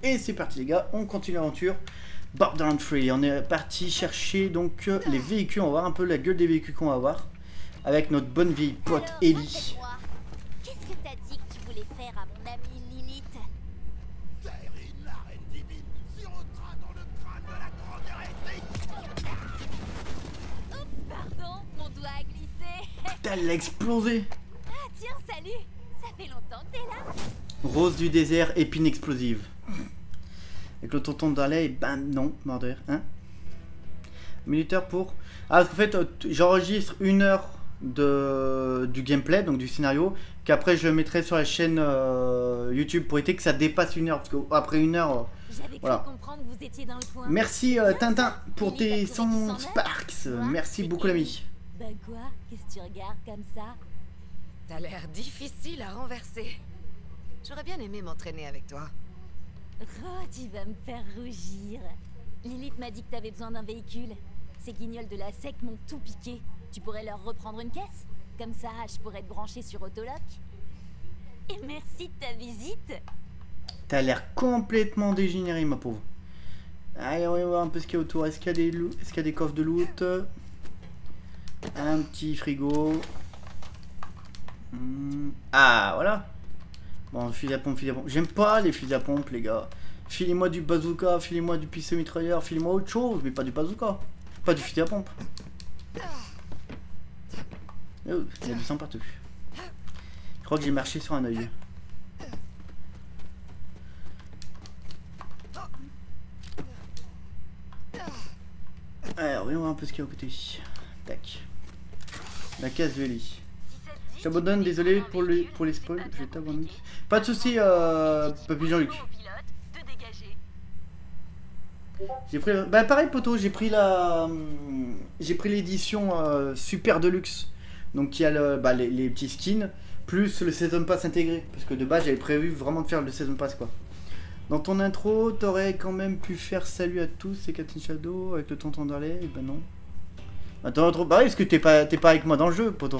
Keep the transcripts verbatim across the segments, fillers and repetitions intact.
Et c'est parti les gars, on continue l'aventure. Borderlands trois, on est parti chercher donc euh, les véhicules, on va voir un peu la gueule des véhicules qu'on va avoir. Avec notre bonne vieille pote Alors, Ellie. qu'est-ce que t'as dit que tu voulais faire à mon amie Lilith? Terrine, la reine divine, sirotera dans le crâne de la grande hérétique. Oups, pardon, mon doigt a glissé. Putain, elle a explosé. Ah tiens, salut. Ça fait longtemps que t'es là. Rose du désert, épine explosive. Avec le tonton d'Harley, ben non, mordeur, hein. Minuteur pour... Ah, en fait, j'enregistre une heure de du gameplay, donc du scénario, qu'après je mettrai sur la chaîne euh, YouTube pour éviter que ça dépasse une heure, parce qu'après une heure... Euh, J'avais voilà. cru comprendre que vous étiez dans le coin. Merci euh, Tintin pour Lilith tes a trouvé du cent sang Sparks. neuf. Merci C'est beaucoup Ellie. l'ami. Bah quoi? Qu'est-ce que tu regardes comme ça? T'as l'air difficile à renverser. J'aurais bien aimé m'entraîner avec toi. Oh, tu vas me faire rougir. Lilith m'a dit que t'avais besoin d'un véhicule. Ces guignols de la sec m'ont tout piqué. Tu pourrais leur reprendre une caisse? Comme ça, je pourrais te brancher sur Autolock. Et merci de ta visite. T'as l'air complètement dégénéré, ma pauvre. Allez, on va voir un peu ce qu'il y a autour. Est-ce qu'il y a des loo- est-ce qu'il y a des coffres de loot? Un petit frigo. Hmm. Ah, voilà. Bon, fusil à pompe, fusil à pompe. J'aime pas les fusils à pompe, les gars. Filez-moi du bazooka, filez-moi du pistolet mitrailleur, filez-moi autre chose, mais pas du bazooka. Pas du fusil à pompe. Oh, il y a du sang partout. Je crois que j'ai marché sur un œil. Alors, voyons voir un peu ce qu'il y a à côté. Tac. La case de Ellie. Je t'abandonne, désolé pour, le, pour les spoils, je t'abandonne. Pas de soucis, euh, Papy Jean-Luc. J'ai pris, bah pareil poto, j'ai pris la, hum, j'ai pris l'édition euh, super deluxe, donc qui a le, bah, les, les petits skins plus le season pass intégré, parce que de base j'avais prévu vraiment de faire le season pass quoi. Dans ton intro, t'aurais quand même pu faire salut à tous, c'est Catherine Shadow avec le tonton d'Harley, et ben non. Attends, trop, bah oui, parce que t'es pas, t'es pas avec moi dans le jeu, poto.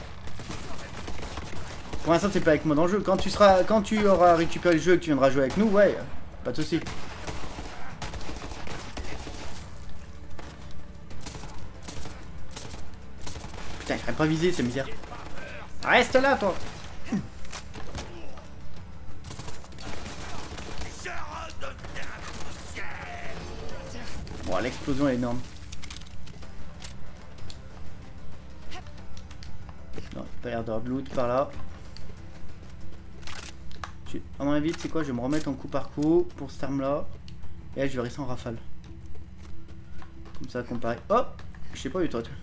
Pour l'instant, t'es pas avec moi dans le jeu. Quand tu seras, quand tu auras récupéré le jeu et que tu viendras jouer avec nous, ouais, pas de soucis. Putain, il pas visé, c'est misère. Reste là, toi. Bon, l'explosion est énorme. Non, pas l'air d'avoir de loot par là. Je... À mon avis, c'est quoi? Je vais me remettre en coup par coup pour cette arme là. Et là, je vais rester en rafale. Comme ça, comparé. Oh! Je sais pas où est toi, toi.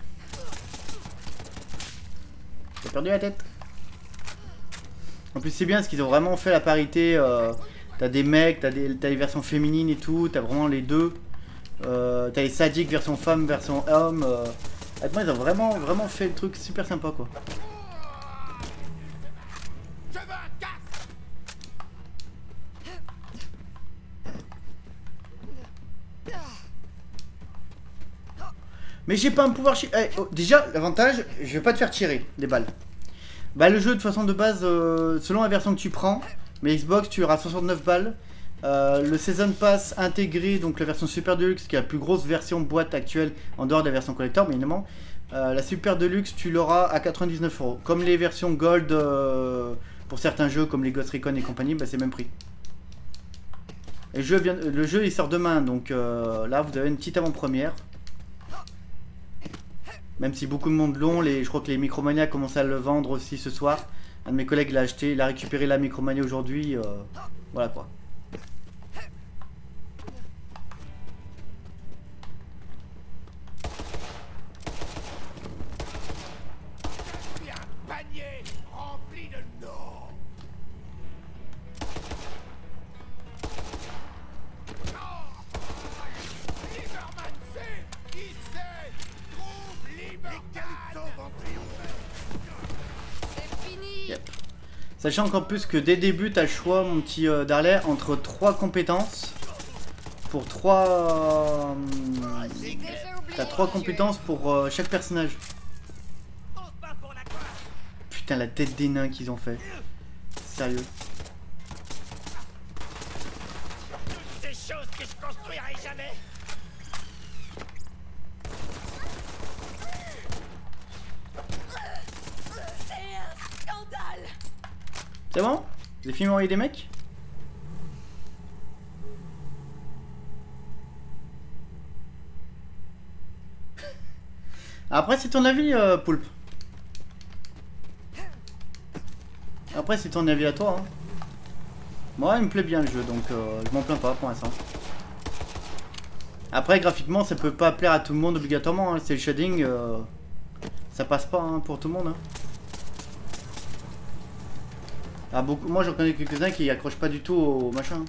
J'ai perdu la tête. En plus, c'est bien parce qu'ils ont vraiment fait la parité. Euh, t'as des mecs, t'as des, t'as les versions féminines et tout. T'as vraiment les deux. Euh, t'as les sadiques version femme, version homme. Euh, Honnêtement, ils ont vraiment, vraiment fait le truc super sympa quoi. Je veux un casque. Mais j'ai pas un pouvoir chi... Eh, oh, déjà, l'avantage, je vais pas te faire tirer des balles. Bah le jeu de façon de base, euh, selon la version que tu prends, mais Xbox tu auras soixante-neuf balles. Euh, le Season Pass intégré, donc la version Super Deluxe, qui est la plus grosse version boîte actuelle, en dehors de la version collector, bien évidemment. Euh, la Super Deluxe, tu l'auras à quatre-vingt-dix-neuf euros. Comme les versions Gold, euh, pour certains jeux, comme les Ghost Recon et compagnie, bah, c'est le même prix. Et le jeu, vient, le jeu il sort demain, donc euh, là vous avez une petite avant-première. Même si beaucoup de monde l'ont, les, je crois que les Micromania commencent à le vendre aussi ce soir. Un de mes collègues l'a acheté, il a récupéré la Micromania aujourd'hui. Euh, voilà quoi. Puis un panier rempli de noms. Lieberman sait qui c'est. Trouve Lieberman. C'est fini. Yep. Sachant qu'en plus que dès le début, tu as le choix, mon petit euh, Darley, entre trois compétences. Pour trois... Euh, T'as trois compétences pour euh, chaque personnage. Putain, la tête des nains qu'ils ont fait. Sérieux. chose que je construirai jamais. C'est un scandale. C'est bon? Vous avez fini d'envoyer des mecs? Après c'est ton avis euh, Poulpe. Après c'est ton avis à toi hein. Moi il me plaît bien le jeu donc euh, je m'en plains pas pour l'instant. Après graphiquement ça peut pas plaire à tout le monde obligatoirement hein. C'est le shading euh, ça passe pas hein, pour tout le monde hein. Ah, beaucoup, moi j'en connais quelques-uns qui accrochent pas du tout au machin.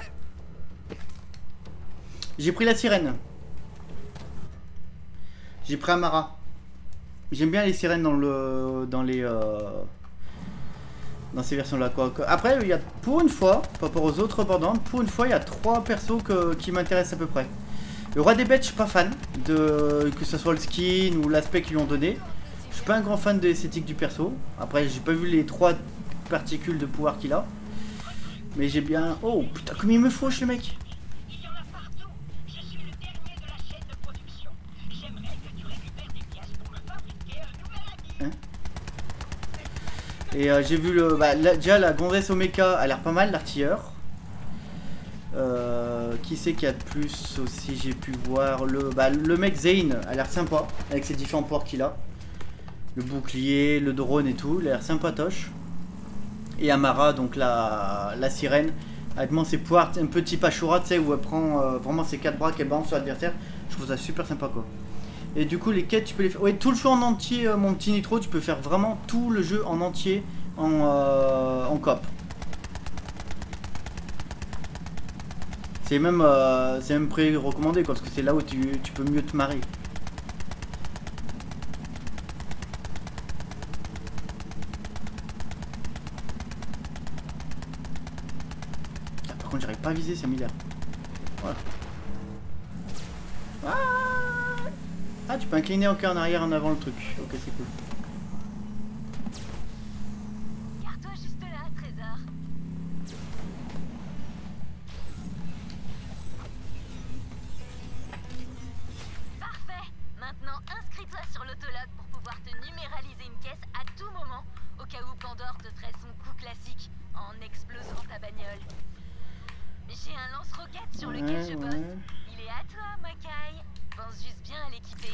J'ai pris la sirène. J'ai pris Amara. J'aime bien les sirènes dans le dans les euh, dans ces versions là quoi. Après il y a pour une fois, par rapport aux autres bordantes, pour une fois il y a trois persos que, qui m'intéressent à peu près. Le roi des bêtes je suis pas fan de que ce soit le skin ou l'aspect qu'ils lui ont donné. Je suis pas un grand fan de l'esthétique du perso. Après j'ai pas vu les trois particules de pouvoir qu'il a. Mais j'ai bien. Oh putain comme il me fauche le mec. Et euh, j'ai vu le. Bah, la, déjà la gonzesse Omeka a l'air pas mal, l'artilleur. Euh, qui c'est qu'il y a de plus aussi? J'ai pu voir le. Bah, le mec Zane a l'air sympa avec ses différents pouvoirs qu'il a. Le bouclier, le drone et tout, il a l'air sympatoche. Et Amara, donc la, la sirène, avec ses pouvoirs un peu type Ashura, tu sais, où elle prend euh, vraiment ses quatre bras qu'elle balance sur l'adversaire. Je trouve ça super sympa quoi. Et du coup les quêtes tu peux les faire. Ouais, tout le jeu en entier euh, mon petit Nitro, tu peux faire vraiment tout le jeu en entier en, euh, en coop. C'est même euh, c'est même pré-recommandé quoi, parce que c'est là où tu, tu peux mieux te marrer. Ah, par contre j'arrive pas à viser, c'est milliard. Voilà. Ah, ah, tu peux incliner encore en arrière, en avant le truc. Ok, c'est cool. Garde-toi juste là, trésor. Parfait. Maintenant, inscris-toi sur l'autologue pour pouvoir te numéraliser une caisse à tout moment, au cas où Pandore te ferait son coup classique en explosant ta bagnole. J'ai un lance-roquette sur lequel Ouais, je bosse. ouais. Il est à toi, Makai. Pense juste bien à l'équiper.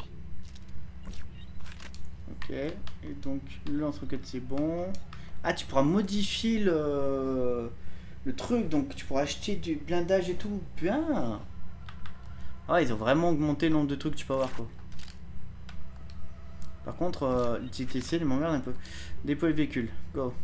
Ok, et donc le lance-roquette c'est bon. Ah, tu pourras modifier le, le truc, donc tu pourras acheter du blindage et tout. Bien. Ah, ils ont vraiment augmenté le nombre de trucs que tu peux avoir quoi. Par contre, euh, le T T C, il m'emmerde un peu. Déployer le véhicule, go.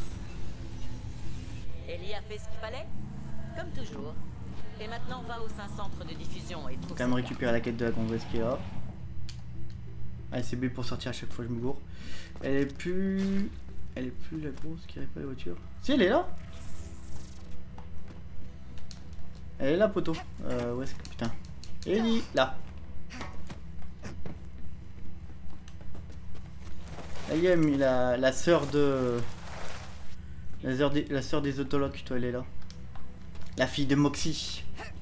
Ellie a fait ce qu'il fallait, comme toujours. Et maintenant, va au sein centre de diffusion et trouve. Quand même récupérer la quête de la gonzesse qui est là. Ah, c'est B pour sortir à chaque fois, je me gourre. Elle est plus. Elle est plus la grosse qui répare les voitures. Si, elle est là. Elle est là, poteau. Euh, ouais, c'est que putain. Ellie, là. Là, il y a la, la sœur de. La sœur des, la sœur des autologues, toi, elle est là. La fille de Moxie.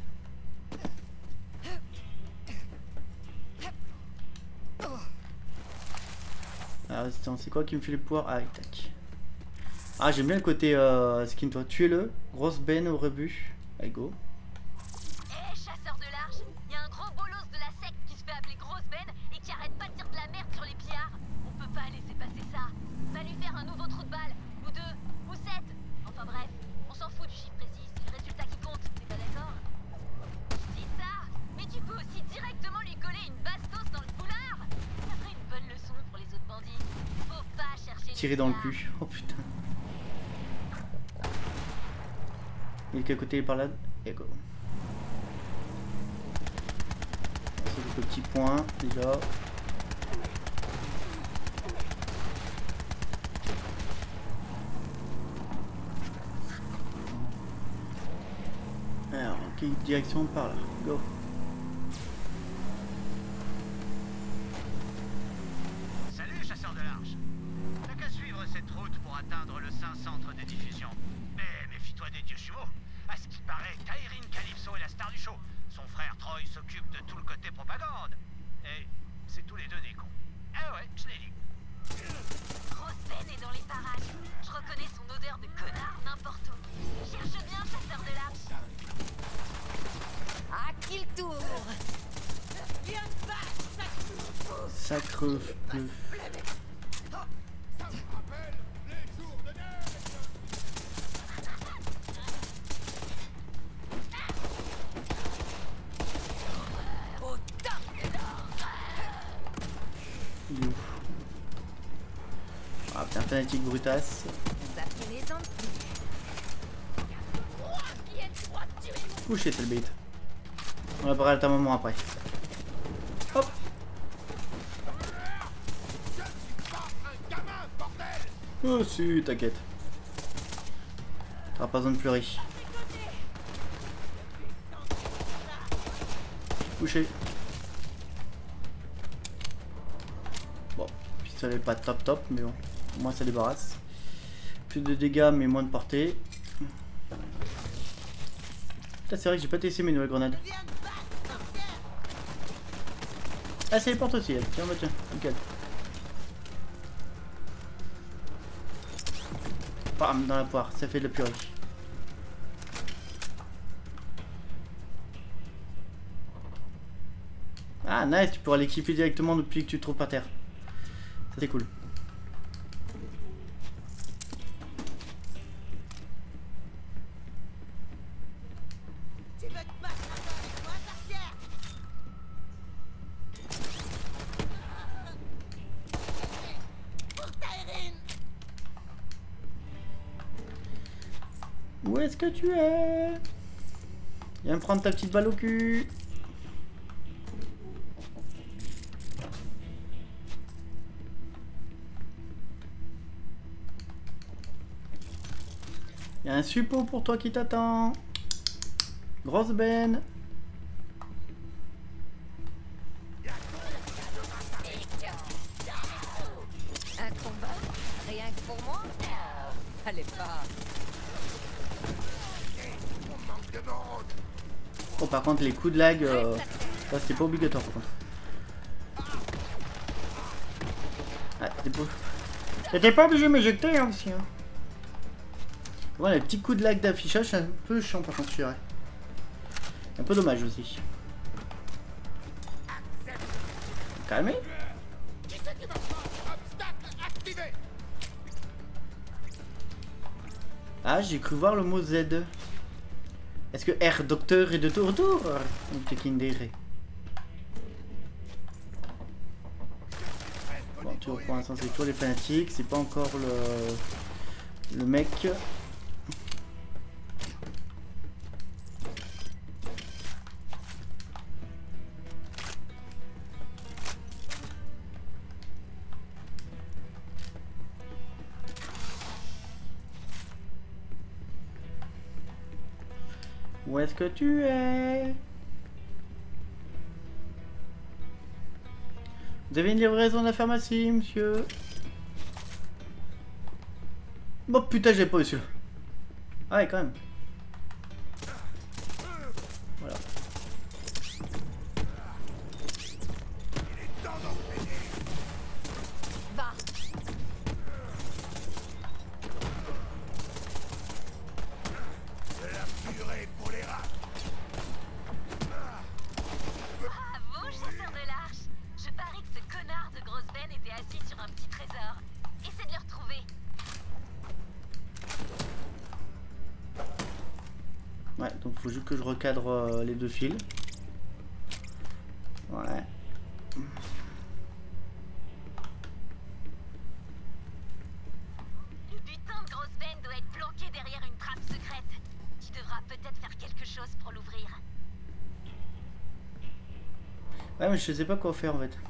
Ah, c'est quoi qui me fait les pouvoirs? Ah, tac. Ah, j'aime bien le côté euh, skin, toi. Tuez-le. Grosse benne au rebut. Allez, go. Hé, hey, chasseur de large, y a un gros bolos de la secte qui se fait appeler Grosse Ben et qui arrête pas de dire de la merde sur les pillards. On peut pas laisser passer ça. Va lui faire un nouveau trou de balle, ou deux, ou sept. Enfin bref, on s'en fout du chiffre précis, c'est le résultat qui compte, t'es pas d'accord? Dis ça, mais tu peux aussi directement lui coller une bastos dans le foulard. Ça ferait une bonne leçon pour les autres bandits. Faut pas chercher. Tirer dans le cul. Oh putain. Il est de quel côté? Il est par là. Et go. C'est le petit point déjà. Alors, quelle direction par là? Go. Salut, chasseur de large. T'as qu'à suivre cette route pour atteindre le saint centre de diffusion. Mais méfie-toi des dieux jumeaux. À ce qui paraît, Taïrine Calypso est la star du chaud. Son frère Troy s'occupe de tout le côté propagande. Et c'est tous les deux des cons. Ah ouais, je l'ai dit. Grosse peine est dans les parages. Je reconnais son odeur de connard n'importe où. Cherche bien, chasseur de l'arche. À qui le tour? Sacre peu. Il est où? Ah putain, fanatique brutasse. Ça plaisante plus. Couché, c'est le bait. On va parler à ta maman après. Hop. Oh si, t'inquiète. T'auras pas besoin de pleurer. Couché. Bon, pistolet pas top top, mais bon, au moins ça débarrasse. Plus de dégâts, mais moins de portée. Putain, c'est vrai que j'ai pas testé mes nouvelles grenades. Ah, c'est les portes aussi, elle. Tiens, bah tiens, nickel. Bam, dans la poire, ça fait de la purée. Ah, nice, tu pourras l'équiper directement depuis que tu te trouves par terre. Ça, c'est cool. Tu veux te battre avec moi, sorcière? Pour Tyreen! Où est-ce que tu es? Viens me prendre ta petite balle au cul. Il y a un suppôt pour toi qui t'attend. Grosse benne. Un combat? Rien que pour moi? Fallait pas. Oh, par contre, les coups de lag, euh, ça c'était pas obligatoire par contre. Ah, t'étais pas... T'étais pas obligé de m'éjecter hein, aussi. Hein. Ouais, les petits coups de lag d'affichage, c'est un peu chiant par contre, je dirais. Un peu dommage aussi. Calmez. Ah, j'ai cru voir le mot Z. Est-ce que R docteur est de tour tour? Bon, toujours pour l'instant, c'est toujours les fanatiques. C'est pas encore le, le mec. Où est-ce que tu es? Vous avez une livraison de la pharmacie, monsieur? Bon putain, j'ai pas eu celui-là. Ah ouais, quand même. Voilà. Va. Bravo, chasseur de l'arche. Je parie que ce connard de grosse veine était assis sur un petit trésor. Essaie de le retrouver. Ouais, donc faut juste que je recadre euh, les deux fils. Ouais. Le butin de grosse veine doit être planqué derrière une trappe secrète. Tu devras peut-être faire quelque chose pour l'ouvrir. Ouais, mais je sais pas quoi faire en fait.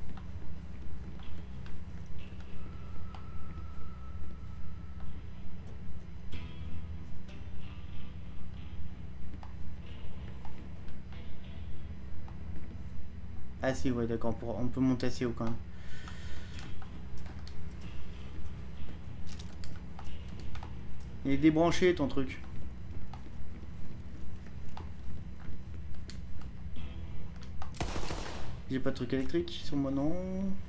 Ah si, ouais, d'accord, on, on peut monter assez haut quand même. Il est débranché ton truc. J'ai pas de truc électrique sur moi, non.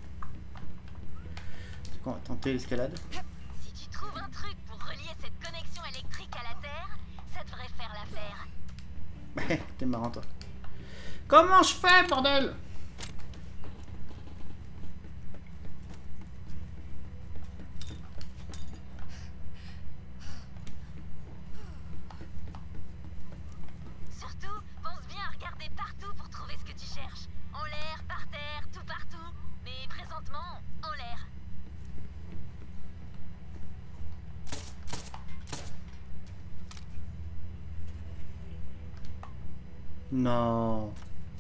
C'est quoi, on va tenter l'escalade. Si tu trouves un truc pour relier cette connexion électrique à la Terre, ça devrait faire l'affaire. Ouais, t'es marrant toi. Comment je fais, bordel? Surtout, pense bien à regarder partout pour trouver ce que tu cherches. En l'air, par terre, tout partout. Mais présentement, en l'air. Non.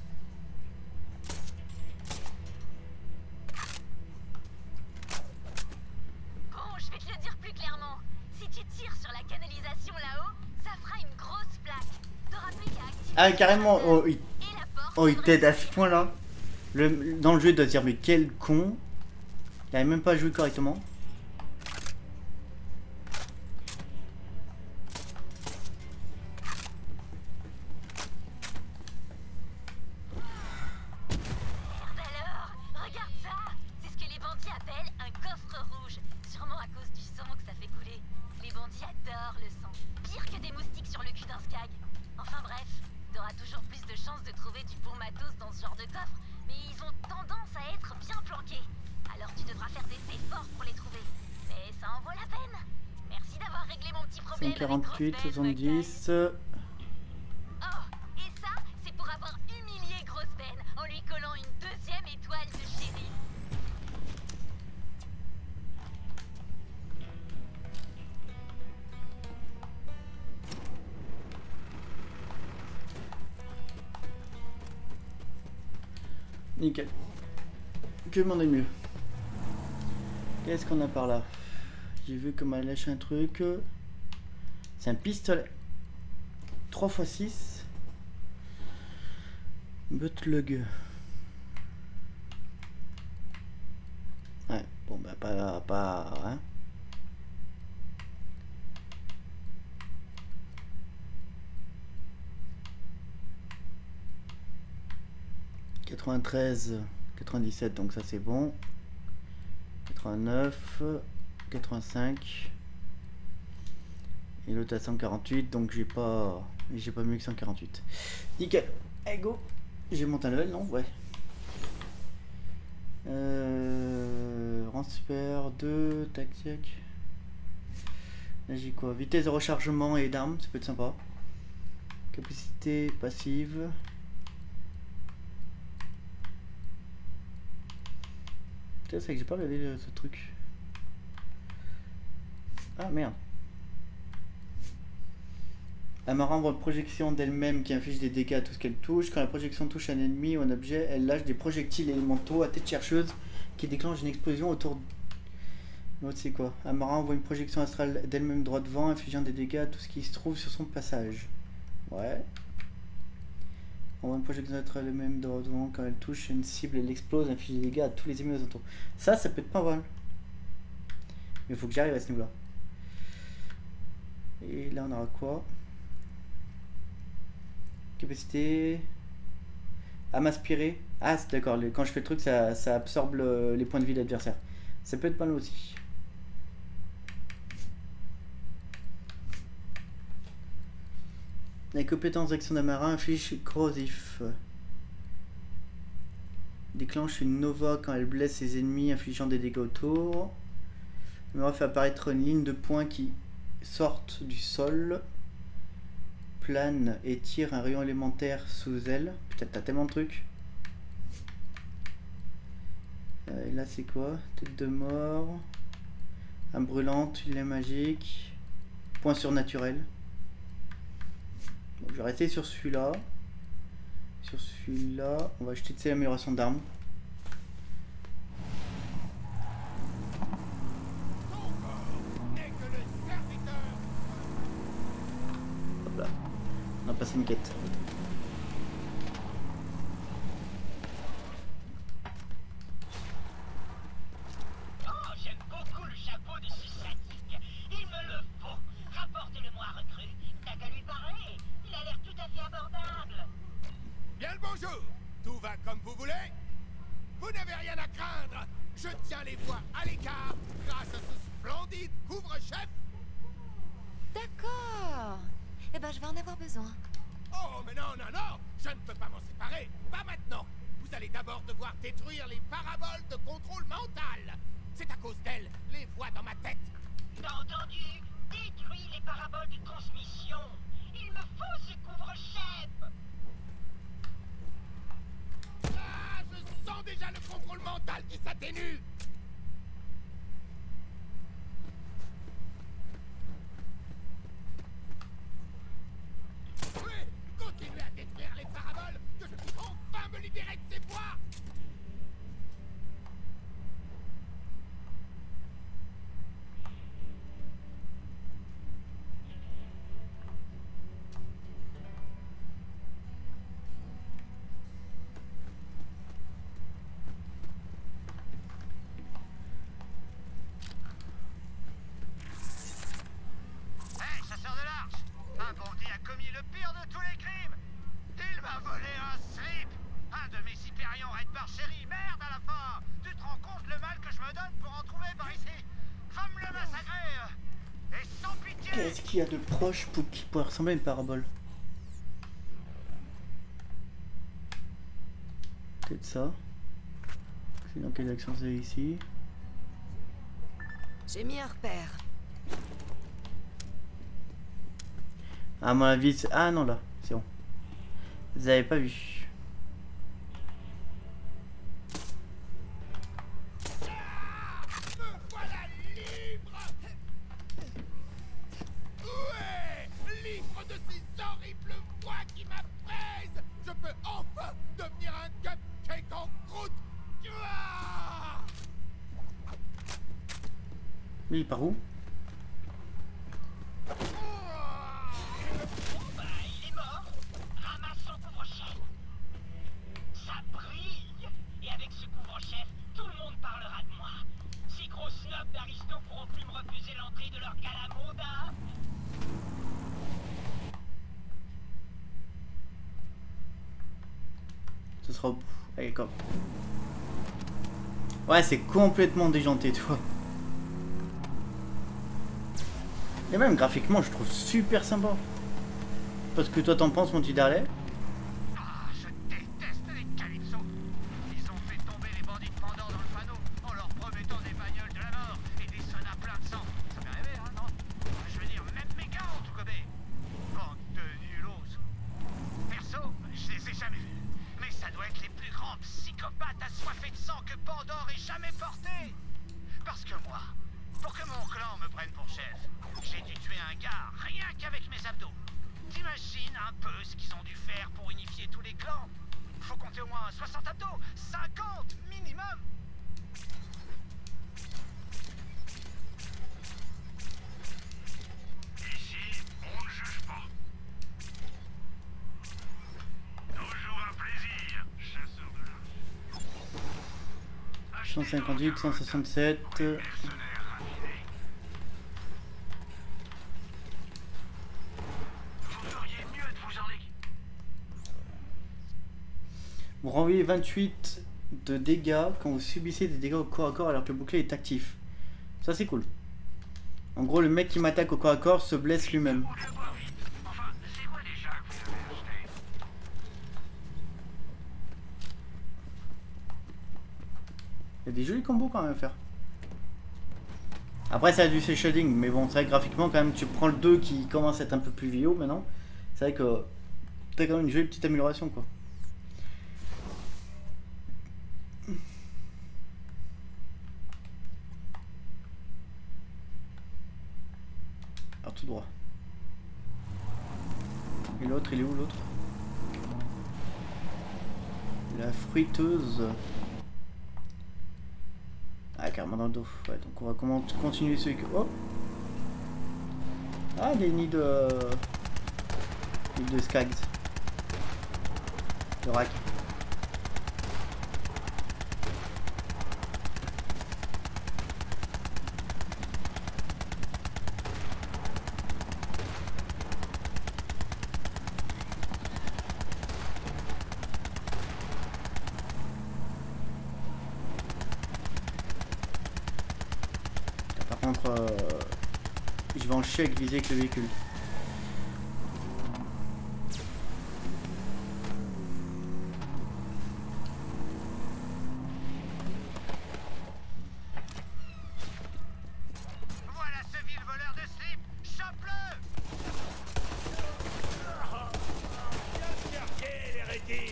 Bon, je vais te le dire plus clairement. Si tu tires sur la canalisation là-haut, ça fera une grosse plaque. T'auras plus qu'à activer. Ah, carrément. Oh, il, Et la porte oh, il devrait t'aide à ce point-là. Le, dans le jeu, il doit se dire, mais quel con. Il n'avait même pas joué correctement. Alors, regarde ça. C'est ce que les bandits appellent un coffre rouge. Sûrement à cause du sang que ça fait couler. Les bandits adorent le sang. Pire que des moustiques sur le cul d'un skag. Enfin bref, t'auras toujours plus de chances de trouver du bon matos dans ce genre de coffre. Mais ils ont tendance à être bien planqués. Alors tu devras faire des efforts pour les trouver. Mais ça en vaut la peine. Merci d'avoir réglé mon petit problème. cent quarante-huit, avec Grosse Ben, soixante-dix. Oh, et ça, c'est pour avoir humilié Grosse Ben en lui collant une deuxième étoile de shérif. Nickel. Que demander mieux? Qu'est-ce qu'on a par là? J'ai vu qu'on m'a lâché un truc. C'est un pistolet. trois fois six. Butlug. Ouais, bon bah pas... pas hein. quatre-vingt-treize, quatre-vingt-dix-sept, donc ça c'est bon. quatre-vingt-neuf, quatre-vingt-cinq. Et l'autre à cent quarante-huit, donc j'ai pas j'ai pas mieux que cent quarante-huit. Nickel. Allez go. J'ai monté un level, non? Ouais. Euh, rang super deux, tac tac. Là j'ai quoi? Vitesse de rechargement et d'armes, ça peut être sympa. Capacité passive. C'est vrai que j'ai pas regardé ce truc. Ah merde. La marin envoie une projection d'elle-même qui inflige des dégâts à tout ce qu'elle touche. Quand la projection touche un ennemi ou un objet, elle lâche des projectiles élémentaux à tête chercheuse qui déclenchent une explosion autour. L'autre c'est quoi? Un marin envoie une projection astrale d'elle-même droit devant, infligeant des dégâts à tout ce qui se trouve sur son passage. Ouais. On voit une projection astrale elle-même droit devant, quand elle touche une cible, elle explose, inflige des dégâts à tous les ennemis aux alentours. Ça, ça peut être pas mal. Mais il faut que j'arrive à ce niveau-là. Et là on aura quoi? Capacité à m'aspirer. Ah c'est d'accord, quand je fais le truc ça, ça absorbe le, les points de vie de l'adversaire. Ça peut être pas mal aussi. Les compétences d'action d'un marin inflige corrosif. Déclenche une nova quand elle blesse ses ennemis infligeant des dégâts autour. Le marin fait apparaître une ligne de points qui sortent du sol. Plane et tire un rayon élémentaire sous elle. Putain, t'as tellement de trucs. Euh, et là, c'est quoi? Tête de mort. Un brûlant, tuile magique. Point surnaturel. Bon, je vais rester sur celui-là. Sur celui-là, on va acheter de ces améliorations d'armes. Hop là. On a passé une quête. Oh, j'aime beaucoup le chapeau de Sussatic. Il me le faut. Rapportez-le-moi, recrue. T'as qu'à lui parler. Il a l'air tout à fait abordable. Bien le bonjour. Tout va comme vous voulez? Vous n'avez rien à craindre. Je tiens les voix à l'écart grâce à ce splendide couvre-chef. D'accord. Eh ben, je vais en avoir besoin. Oh, mais non, non, non. Je ne peux pas m'en séparer. Pas maintenant. Vous allez d'abord devoir détruire les paraboles de contrôle mental. C'est à cause d'elles, les voix dans ma tête. T'as entendu? Détruis les paraboles de transmission. Il me faut ce couvre-chef. Ah, je sens déjà le contrôle mental qui s'atténue. Oui, continuez à détruire les paraboles, que je puisse enfin me libérer de ces voix. Hey, chasseur de l'arche! Un bandit a commis le pire de tous les crimes! Il m'a volé un slip! Un de mes Hyperions Red Bar Chéri! Merde à la fin! Tu te rends compte le mal que je me donne pour en trouver par ici? Va me le massacrer! euh, Et sans pitié! Qu'est-ce qu'il y a de proche pour qui pourrait ressembler à une parabole? Peut-être ça. C'est dans quelle action c'est ici? J'ai mis un repère. À mon avis, c'est... Ah non, là, c'est bon. Vous avez pas vu. Me voilà libre. Ouais, libre de ces horribles voix qui m'apaisent. Je peux enfin devenir un cupcake en croûte. Ah. Oui, par où? Bah, il est mort! Ramasse son couvre-chef! Ça brille! Et avec ce couvre-chef, tout le monde parlera de moi! Ces gros snobs d'aristos pourront plus me refuser l'entrée de leur gala mondain! Ce sera au bout. Allez, comme. Ouais, c'est complètement déjanté, toi. Et même graphiquement, je trouve super sympa. Parce que toi, t'en penses, mon petit Darley? Ah, je déteste les Calypso! Ils ont fait tomber les bandits de Pandore dans le panneau en leur promettant des bagnoles de la mort et des sonas pleins de sang. Ça fait rêver, hein, non? Je veux dire, même mes gars ont tout gobé! Bande de nulos! Perso, je les ai jamais vus. Mais ça doit être les plus grands psychopathes assoiffés de sang que Pandore ait jamais porté! Parce que moi, pour que mon clan me prenne pour chef, j'ai dû tuer un gars rien qu'avec mes abdos. T'imagines un peu ce qu'ils ont dû faire pour unifier tous les clans? Faut compter au moins soixante abdos, cinquante minimum. Ici, on ne juge pas. Toujours un plaisir, chasseur de l'arche. cent cinquante-huit, cent soixante-sept. Vous renvoyez vingt-huit de dégâts quand vous subissez des dégâts au corps à corps alors que le bouclier est actif. Ça c'est cool. En gros, le mec qui m'attaque au corps à corps se blesse lui-même. Il y a des jolis combos quand même à faire. Après ça a du cel shading, mais bon, c'est vrai que graphiquement quand même, tu prends le deux qui commence à être un peu plus vieux maintenant. C'est vrai que t'as quand même une jolie petite amélioration quoi. Alors tout droit. Et l'autre, il est où l'autre? La fruiteuse. Ah, carrément dans le dos. Ouais, donc on va comment continuer celui que... Oh! Ah, des nids de... nids de skags. De rack. vais en chier avec viser avec le véhicule. Voilà ce vil voleur de slip. Chope-le. Cherchez l'hérétique.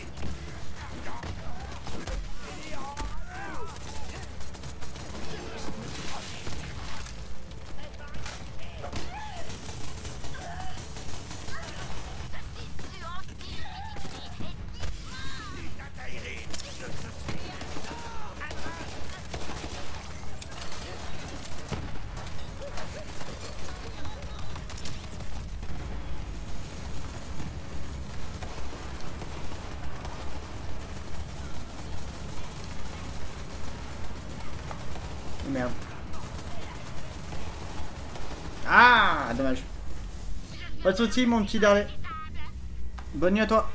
Merde. Ah, dommage. Pas de soucis, mon petit Darley. Bonne nuit à toi.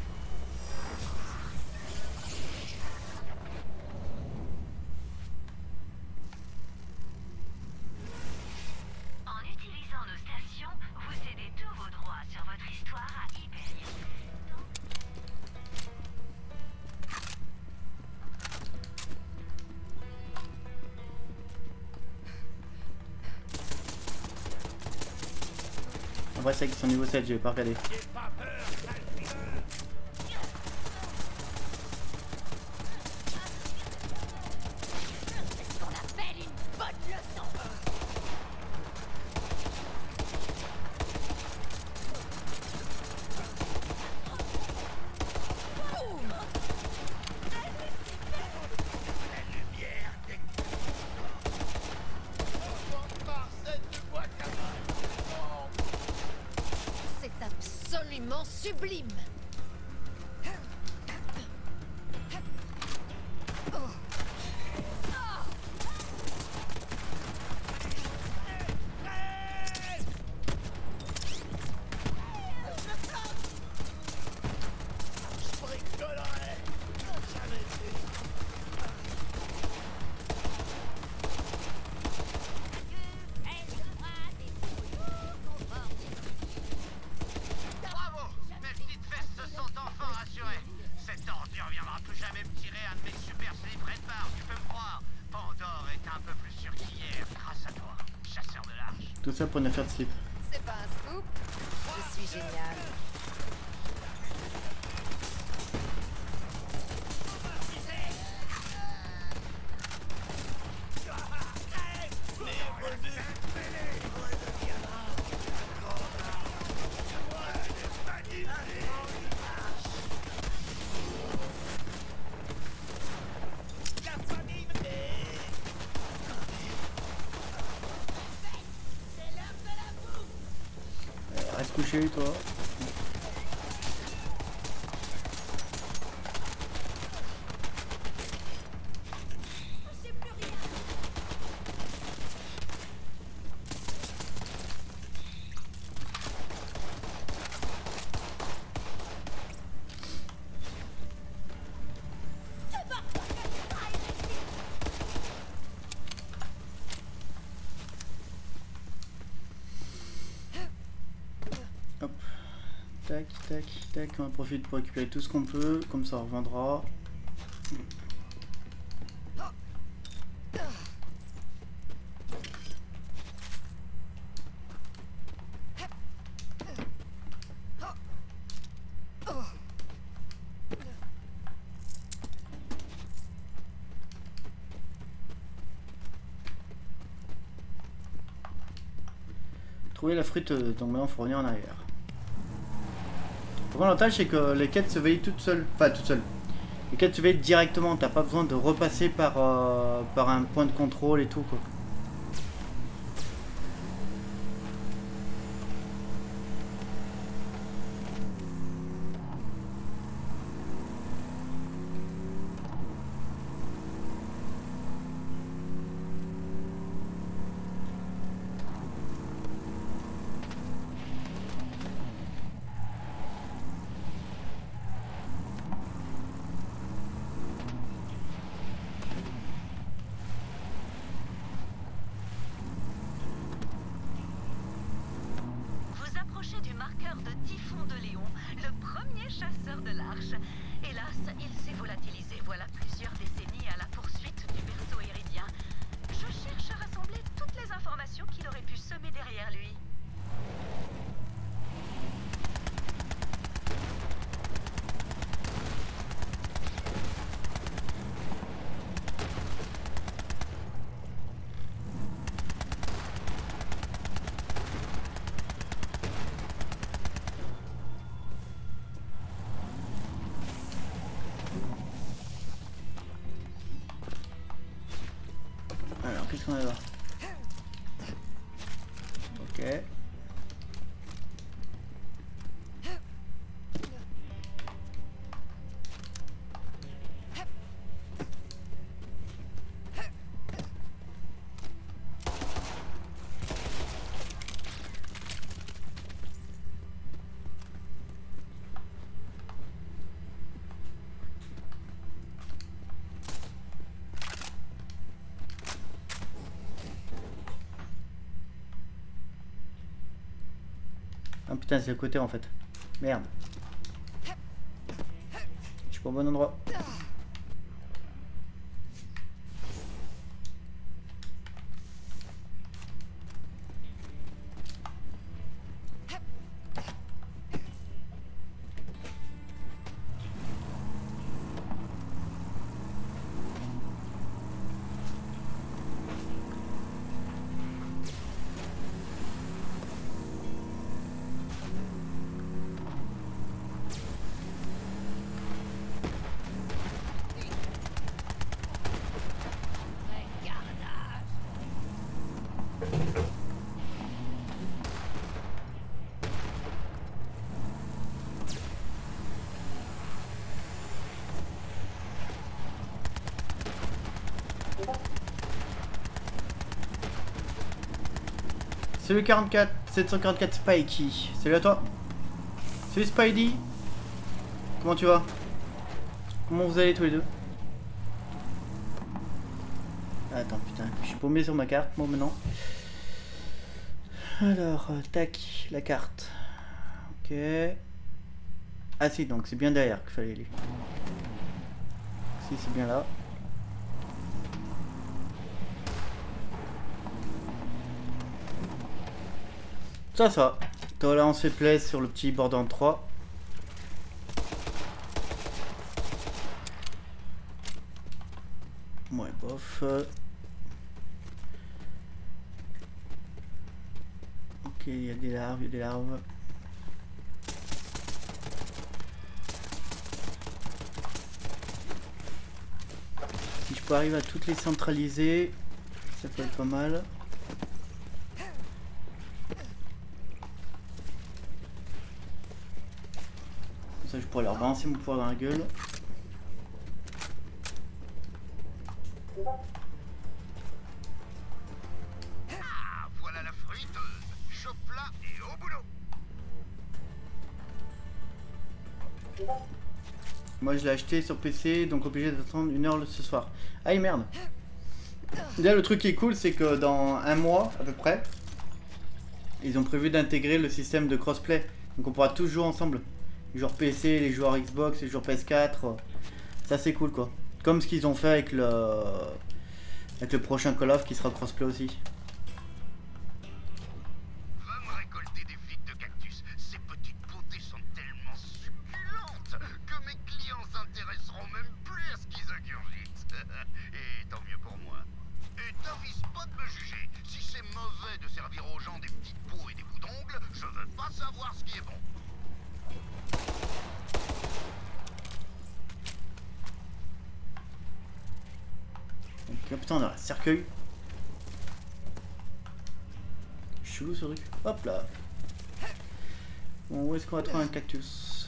En utilisant nos stations, vous cédez tous vos droits sur votre histoire à Hyperion. En vrai, c'est qu'ils sont niveau sept, je vais pas regarder. J'ai pas peur, sale fumeur. C'est ce qu'on appelle une bonne leçon. C'est absolument sublime. Bravo. Mes petites fesses se sont enfin rassurées. Cette ordure viendra plus jamais me tirer un de mes super slips Red Bar, tu peux me croire. Pandore est un peu plus sûr qu'hier grâce à toi, chasseur de l'arche. Tout ça pour une affaire de slip. C'est pas un scoop. Je suis génial. Reste couché, toi. Hop. Tac, tac, tac. On en profite pour récupérer tout ce qu'on peut. Comme ça, on revendra. Trouver la fruite, euh, donc maintenant il faut revenir en arrière. Par contre, l'avantage c'est que les quêtes se veillent toutes seules. Enfin, toutes seules. Les quêtes se veillent directement, t'as pas besoin de repasser par, euh, par un point de contrôle et tout quoi. du marqueur de Typhon de Léon, le premier chasseur de l'Arche. Hélas, il s'est volatilisé voilà plusieurs décennies à la poursuite du berceau héridien. Je cherche à rassembler toutes les informations qu'il aurait pu semer derrière lui. Alors, qu'est-ce qu'on a là? Ok. Ah putain, c'est le côté en fait. Merde. Je suis pas au bon endroit. C'est le quarante-quatre, sept cent quarante-quatre Spikey. Salut à toi. Salut Spidey. Comment tu vas? Comment vous allez tous les deux? Attends, putain, je suis paumé sur ma carte, moi maintenant. Alors, euh, tac, la carte. Ok. Ah si, donc c'est bien derrière qu'il fallait aller. Si, c'est bien là. Ça, ça. Donc là, on se fait plaisir sur le petit Borderlands trois. Ouais, bof. Ok, il y a des larves, il y a des larves. Si je peux arriver à toutes les centraliser, ça peut être pas mal. Ça, je pourrais leur balancer mon pouvoir dans la gueule. Ah, voilà la fruiteuse. Chope-la et au boulot. Moi je l'ai acheté sur P C, donc obligé d'attendre une heure ce soir. Aïe merde. Là le truc qui est cool, c'est que dans un mois à peu près, ils ont prévu d'intégrer le système de crossplay. Donc on pourra tous jouer ensemble. Les joueurs P C, les joueurs Xbox, les joueurs P S quatre. Ça c'est cool quoi. Comme ce qu'ils ont fait avec le avec le prochain Call of qui sera crossplay aussi. Va me récolter des figues de cactus. Ces petites beautés sont tellement succulentes que mes clients s'intéresseront même plus à ce qu'ils ingurgitent. Et tant mieux pour moi. Et t'avises pas de me juger. Si c'est mauvais de servir aux gens des petites peaux et des bouts d'ongles, je veux pas savoir ce qui est bon. Donc putain, on a un cercueil. Chelou ce truc. Hop là. Bon, où est-ce qu'on va trouver un cactus?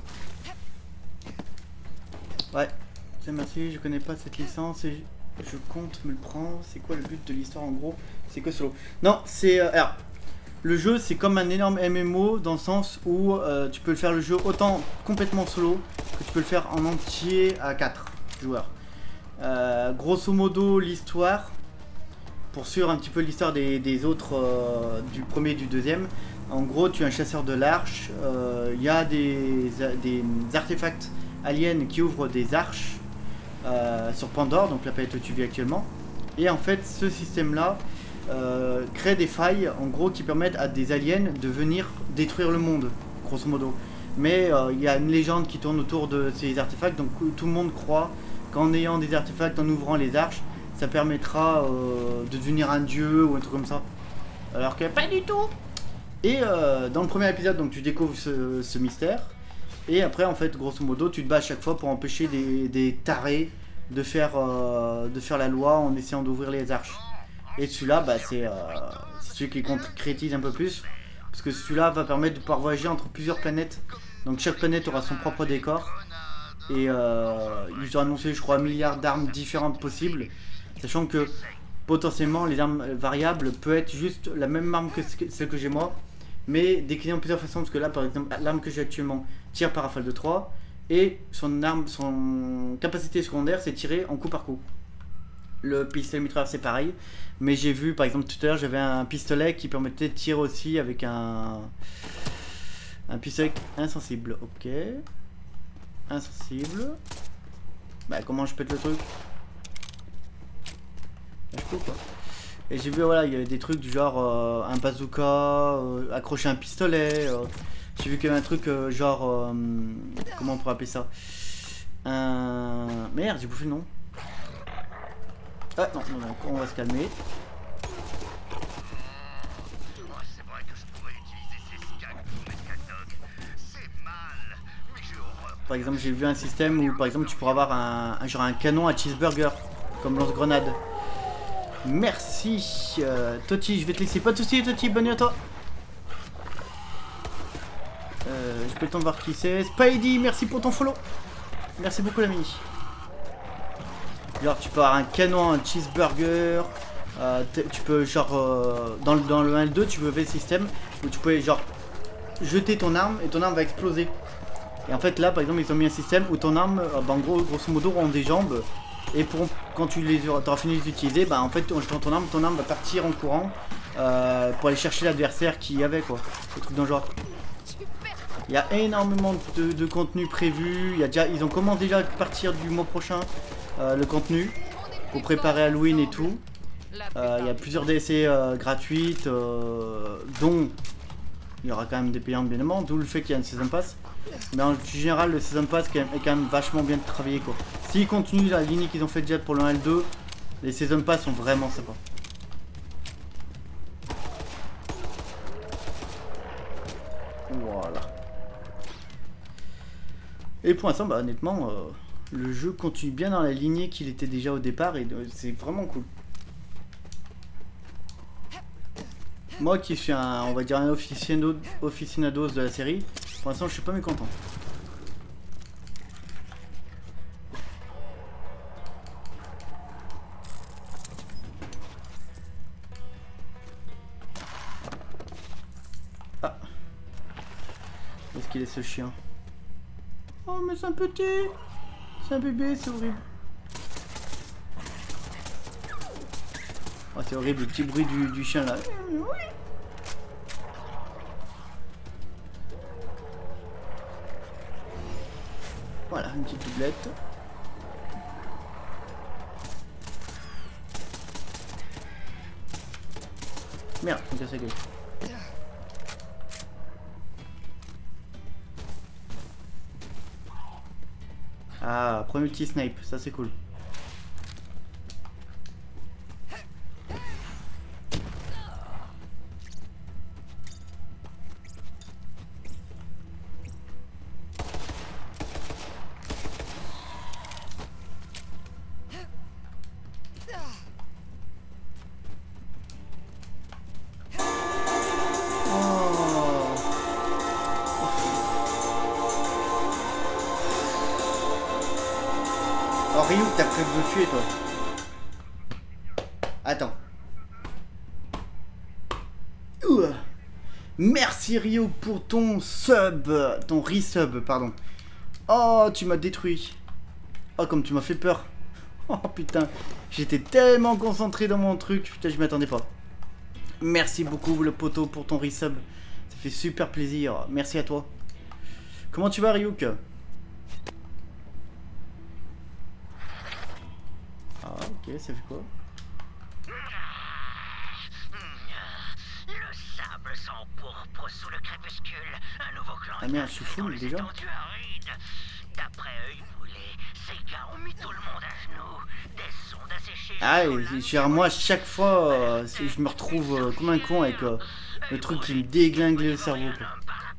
Ouais, c'est merci, je connais pas cette licence et je compte me le prendre. C'est quoi le but de l'histoire en gros? C'est que solo. Non, c'est... Euh, alors, le jeu c'est comme un énorme M M O dans le sens où euh, tu peux le faire le jeu autant complètement solo que tu peux le faire en entier à quatre joueurs. Euh, grosso modo l'histoire, pour suivre un petit peu l'histoire des, des autres, euh, du premier et du deuxième, En gros, tu es un chasseur de l'arche. Il euh, y a des, des artefacts aliens qui ouvrent des arches euh, sur Pandore, donc la planète où tu vis actuellement. Et en fait, ce système-là euh, crée des failles, en gros, qui permettent à des aliens de venir détruire le monde, grosso modo. Mais il euh, y a une légende qui tourne autour de ces artefacts, donc tout le monde croit qu'en ayant des artefacts, en ouvrant les arches, ça permettra euh, de devenir un dieu ou un truc comme ça. Alors que pas du tout. Et euh, dans le premier épisode, donc tu découvres ce, ce mystère. Et après, en fait, grosso modo, tu te bats à chaque fois pour empêcher des, des tarés de faire, euh, de faire la loi en essayant d'ouvrir les arches. Et celui-là, bah, c'est euh, celui qui concrétise un peu plus. Parce que celui-là va permettre de pouvoir voyager entre plusieurs planètes. Donc chaque planète aura son propre décor. Et euh, ils ont annoncé, je crois, un milliard d'armes différentes possibles. Sachant que potentiellement les armes variables peut être juste la même arme que celle que j'ai moi, mais déclinée en plusieurs façons. Parce que là, par exemple, l'arme que j'ai actuellement tire par rafale de trois, et son arme, son capacité secondaire, c'est tirer en coup par coup. Le pistolet mitrailleur, c'est pareil, mais j'ai vu, par exemple, tout à l'heure, j'avais un pistolet qui permettait de tirer aussi avec un un pistolet insensible. Ok, insensible. Bah, comment je pète le truc? Je peux quoi. Et j'ai vu, voilà, il y avait des trucs du genre euh, un bazooka, euh, accrocher un pistolet. Euh, j'ai vu qu'il y avait un truc euh, genre. Euh, comment on pourrait appeler ça? Un. Merde, j'ai bouffé le nom. Ah non, non, non, on va se calmer. Par exemple, j'ai vu un système où, par exemple, tu pourras avoir un, un genre un canon à cheeseburger, comme lance-grenade. Merci euh, Toti, je vais te laisser. Pas de soucis Toti, bonne nuit à toi. euh, J'ai pas le temps de voir qui c'est. Spidey, merci pour ton follow. Merci beaucoup l'ami. Genre tu peux avoir un canon, un cheeseburger. euh, Tu peux genre euh, dans, le, dans le un et le deux tu peux faire le système où tu peux genre jeter ton arme et ton arme va exploser. Et en fait là par exemple ils ont mis un système où ton arme euh, bah, en gros grosso modo auront des jambes. Et pour, quand tu les auras fini de les utiliser, bah en fait en jetant ton arme, ton arme va partir en courant euh, pour aller chercher l'adversaire qui y avait quoi. Le truc dans le genre. Il y a énormément de, de contenu prévu. Il y a déjà, ils ont commencé déjà à partir du mois prochain euh, le contenu pour préparer Halloween et tout. Euh, il y a plusieurs D L C euh, gratuites, euh, dont il y aura quand même des payantes bien évidemment, d'où le fait qu'il y a une Season Pass. Mais en général, le Season Pass est quand même vachement bien travaillé quoi. S'ils continuent la ligne qu'ils ont fait déjà pour le un et le deux, les Season Pass sont vraiment sympas. Voilà. Et pour l'instant, bah, honnêtement, euh, le jeu continue bien dans la lignée qu'il était déjà au départ et euh, c'est vraiment cool. Moi qui suis un, on va dire un aficionado, aficionados de la série, pour l'instant je suis pas mécontent. Ah. Où est-ce qu'il est ce chien? Oh mais c'est un petit. C'est un bébé, c'est horrible. Oh c'est horrible le petit bruit du, du chien là. Voilà, une petite doublette. Merde, on casse la gueule. Ah, premier petit snipe, ça c'est cool. Ryu, t'as prévu de me tuer toi. Attends. Ouh. Merci Ryu pour ton sub. Ton resub, pardon. Oh, tu m'as détruit. Oh, comme tu m'as fait peur. Oh putain. J'étais tellement concentré dans mon truc. Putain, je m'y attendais pas. Merci beaucoup le poteau pour ton resub. Ça fait super plaisir. Merci à toi. Comment tu vas, Ryuk? Ah, ok, ça fait quoi? Le sable s'empourpre sous le crépuscule. Un nouveau clan. Ah merde, je suis fou déjà. D'après œil brûlé, ces gars ont mis tout le monde à genoux. Des sondes asséchées. Ah, et genre, moi, à chaque fois, euh, je me retrouve euh, comme un con avec euh, le truc qui me déglingue le cerveau, quoi.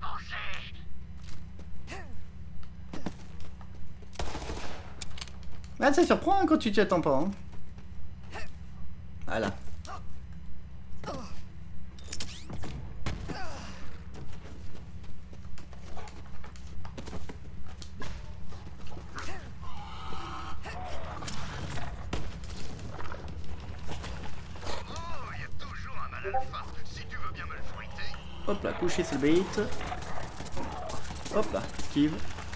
Ah, ça surprend hein, quand tu t'y attends pas. Hein. Voilà. Hop là, coucher c'est le bait. Hop là, esquive.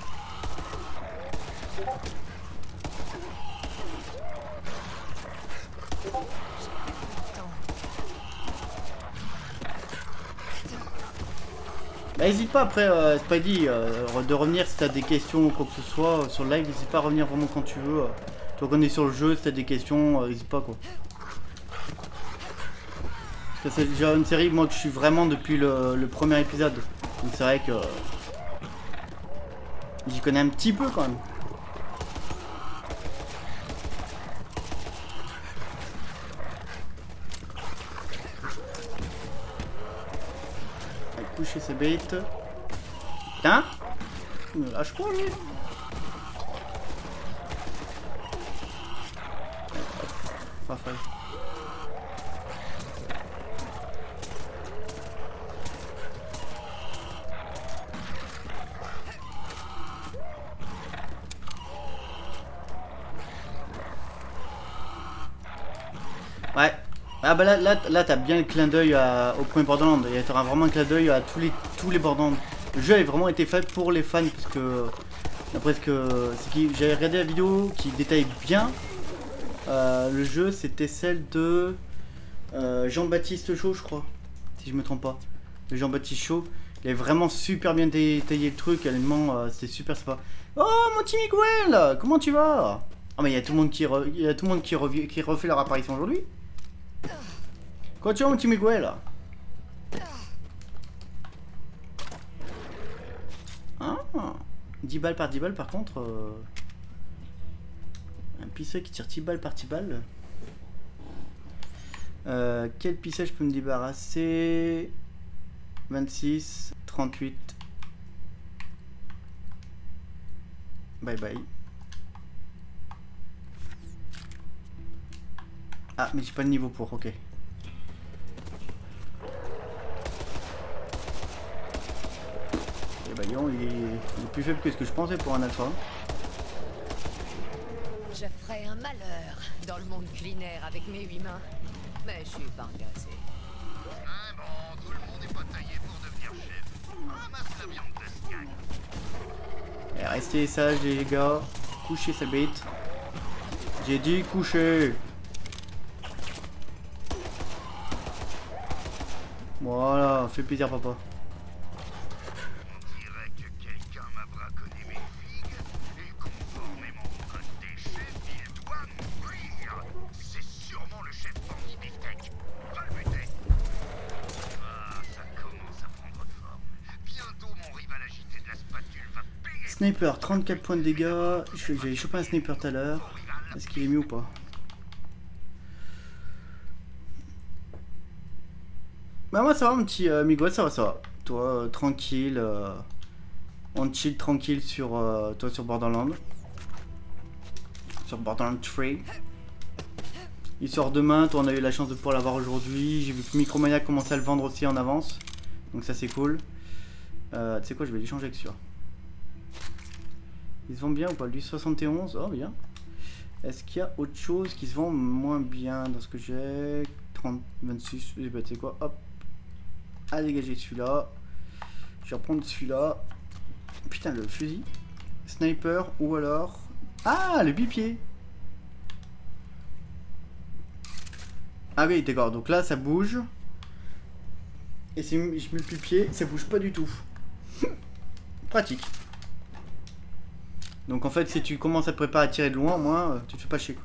Bah n'hésite pas après euh, Spidey euh, de revenir si t'as des questions ou quoi que ce soit euh, sur le live, n'hésite pas à revenir vraiment quand tu veux. Euh. Toi qu'on est sur le jeu, si t'as des questions, euh, n'hésite pas quoi. Parce que c'est déjà une série moi que je suis vraiment depuis le, le premier épisode. Donc c'est vrai que euh, j'y connais un petit peu quand même. Coucher ses baits. Putain, il me lâche pas lui. Parfait. Ouais. Ah bah là, là, là t'as bien le clin d'œil au premier Borderlands. Il y aura vraiment un clin d'œil à tous les, tous les Borderlands. Le jeu a vraiment été fait pour les fans parce que d'après ce que j'avais regardé la vidéo qui détaille bien euh, le jeu, c'était celle de euh, Jean-Baptiste Chaud, je crois, si je me trompe pas. Le Jean-Baptiste Chaud, il avait vraiment super bien détaillé le truc. Honnêtement, euh, c'était super sympa. Oh mon petit Miguel, comment tu vas? Ah mais il y a tout le monde qui, re, il y a tout le monde qui, revient, qui refait leur apparition aujourd'hui. Quoi tu vois mon petit Miguel là? Ah, dix balles par dix balles par contre euh... un pistolet qui tire dix balles par dix balles. euh, Quel pistolet je peux me débarrasser? Vingt-six, trente-huit. Bye bye. Ah mais j'ai pas le niveau pour, ok. Le baillon il est, il est plus faible que ce que je pensais pour un alpha. Je ferai un malheur dans le monde culinaire avec mes huit mains, mais je suis pas engagé. Ah bon, tout le monde n'est pas taillé pour devenir chef. Ramasse la viande de ce gang. Et restez sages les gars, couchez sa bête. J'ai dit coucher. Voilà, fais plaisir papa. On dirait que quelqu'un m'a braconné mes figues et conformément au code des chefs, il doit mourir. C'est sûrement le chef bandit Beefsteak. Va le buter. Ah, ça commence à prendre forme. Bientôt mon rival agité de la spatule va payer. Sniper, trente-quatre points de dégâts. J'avais chopé un sniper tout à l'heure. Est-ce qu'il est mieux ou pas? Bah moi ça va mon petit euh, Miguel, ça va, ça va. Toi euh, tranquille, euh, on chill tranquille sur euh, toi sur Borderlands. Sur Borderlands trois. Il sort demain, toi on a eu la chance de pouvoir l'avoir aujourd'hui. J'ai vu que Micromania commençait à le vendre aussi en avance. Donc ça c'est cool. Euh, tu sais quoi, je vais l'échanger avec celui-là. Il se vend bien ou pas? Lui soixante et onze, oh bien. Est-ce qu'il y a autre chose qui se vend moins bien dans ce que j'ai? Trente, vingt-six, bah tu sais quoi, hop. À dégager celui-là. Je vais reprendre celui-là. Putain, le fusil. Sniper ou alors... Ah, le bipied. Ah oui, d'accord. Donc là, ça bouge. Et si je mets le pied, ça bouge pas du tout. Pratique. Donc en fait, si tu commences à te préparer à tirer de loin, moi, tu te fais pas chier quoi.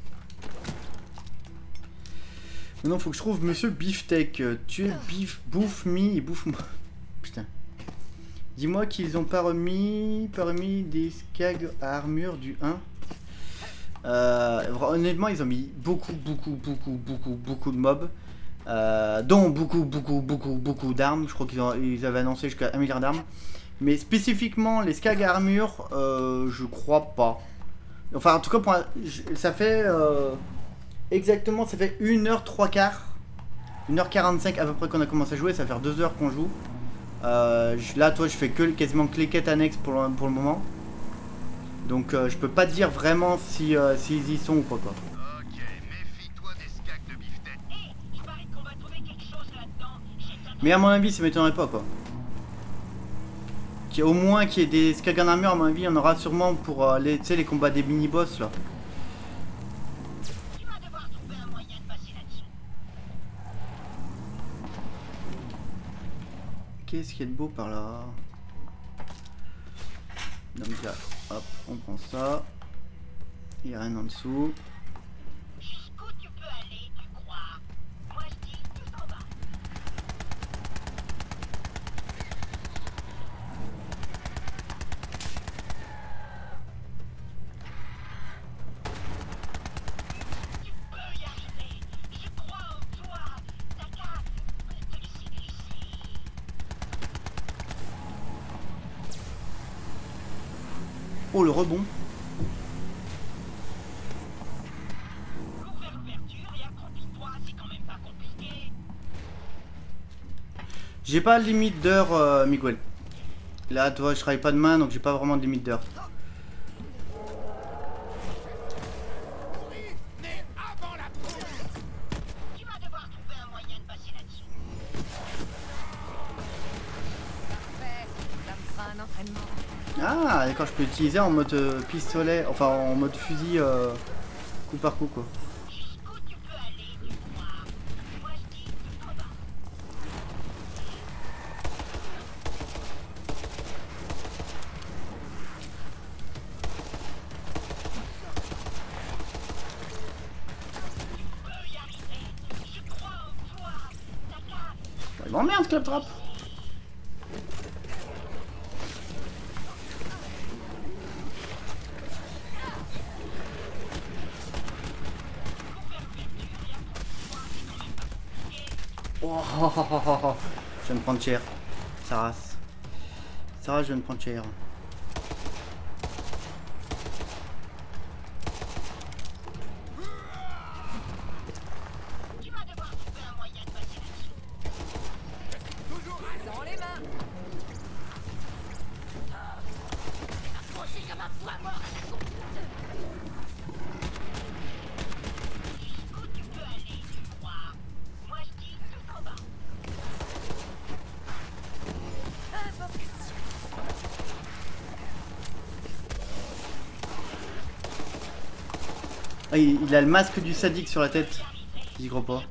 Maintenant, faut que je trouve Monsieur Beefsteak. Tu es beef, bouffe me et bouffe moi. Putain. Dis-moi qu'ils ont pas remis, pas remis des skags à armure du un. Euh, honnêtement, ils ont mis beaucoup, beaucoup, beaucoup, beaucoup, beaucoup de mobs. Euh, dont beaucoup, beaucoup, beaucoup, beaucoup d'armes. Je crois qu'ils ils avaient annoncé jusqu'à un milliard d'armes. Mais spécifiquement, les skags à armure, euh, je crois pas. Enfin, en tout cas, pour un, ça fait euh, exactement, ça fait une heure trois quarts. une heure quarante-cinq à peu près qu'on a commencé à jouer. Ça va faire deux heures qu'on joue. Euh, je, là, toi, je fais que quasiment que les quêtes annexes pour le, pour le moment. Donc, euh, je peux pas dire vraiment si euh, s'ils y sont ou pas quoi. Ok, méfie-toi des skags de beefsteak. Hé, il paraît qu'on va trouver quelque chose là-dedans. J'ai tellement- Mais à mon avis, ça m'étonnerait pas quoi. Qu'il y ait au moins qu'il y ait des skags en armure, à mon avis, il y en aura sûrement pour euh, les, tu sais, les combats des mini-boss là. Tu vas devoir trouver un moyen de passer là-dessus. Qu'est-ce qu'il y a de beau par là? Donc là, hop, on prend ça. Il n'y a rien en dessous. Jusqu'où tu peux aller, tu crois? Moi je dis tout en bas. Tu peux y arriver. Je crois en toi. T'as qu'à te laisser glisser. Oh le rebond. Ouvre l'ouverture et accroupis-toi, c'est quand même pas compliqué. J'ai pas de limite d'heure, euh, Miguel. Là, toi, je travaille pas demain, donc j'ai pas vraiment de limite d'heure. Tu vas devoir trouver un moyen de passer là-dessus. Parfait. Ça me fera un entraînement. Ah, d'accord, je peux utiliser en mode euh, pistolet, enfin en mode fusil euh, coup par coup quoi. Jusqu'où tu peux aller, tu crois? Moi je dis tout en bas. Tu peux y arriver. Je crois en toi. T'as qu'à... Il m'emmerde, Claptrap. Oh, oh, oh, oh, oh. Je vais me prendre cher. Sarah. Sarah, je vais me prendre cher. Tu vas devoir trouver un moyen de passer là-dessus. Dans les mains. Jusqu'où tu peux aller, tu crois? Moi je dis tout en bas. Ah, il, il a le masque du sadique sur la tête. J'y crois pas.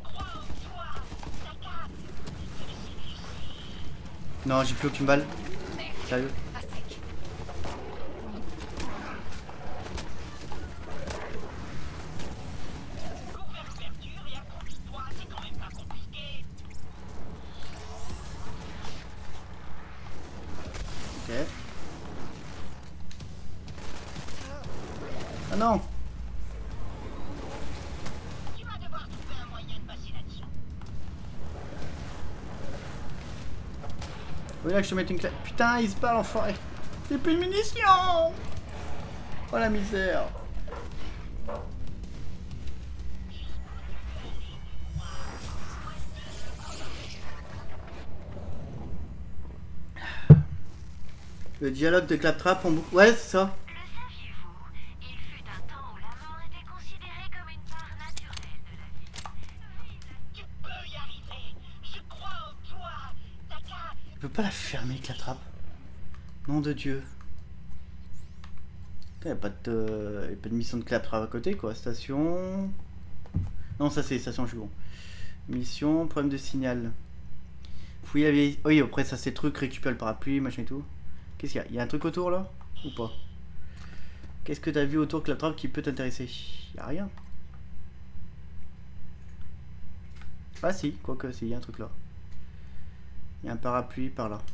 Non, j'ai plus aucune balle. Sérieux. À sec. Cours vers l'ouverture et accroupis-toi, c'est quand même pas compliqué. Ok. Ah non. Tu vas devoir trouver un moyen de passer là-dessus. Oui, là que je te mette une claque. Putain, il se bat l'enfoiré. J'ai plus de munitions. Oh la misère. Le dialogue de Claptrap en boucle. Ouais, c'est ça. Le saviez-vous? Il fut un temps où la mort était considérée comme une part naturelle de la vie. Tu peux y arriver. Je crois en toi. T'as qu'à... Je peux pas la fermer, Claptrap. Nom de Dieu. Il n'y a pas de, y a pas de mission de Claptrap à côté, quoi. Station. Non, ça c'est station, je suis bon. Mission, problème de signal. Fouille la vieille. Oui, après ça c'est truc, récupère le parapluie, machin et tout. Qu'est-ce qu'il y a? Il y a un truc autour là? Ou pas? Qu'est-ce que t'as vu autour de la trappe qui peut t'intéresser? Y a rien. Ah si, quoique si, y a un truc là. Y a un parapluie par là.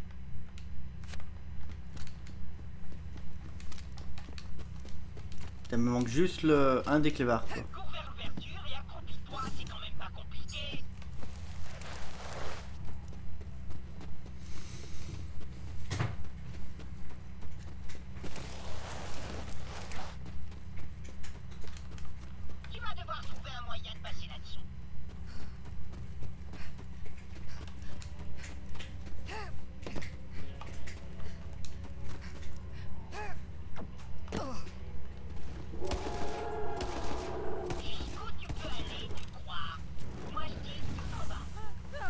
Ça me manque juste le un des clébards quoi. Cours vers l'ouverture et accroupis-toi, c'est quand même pas compliqué. Tu vas devoir trouver un moyen de passer là-dessous. Jusqu'où tu peux aller, tu crois? Moi je dis tout en bas.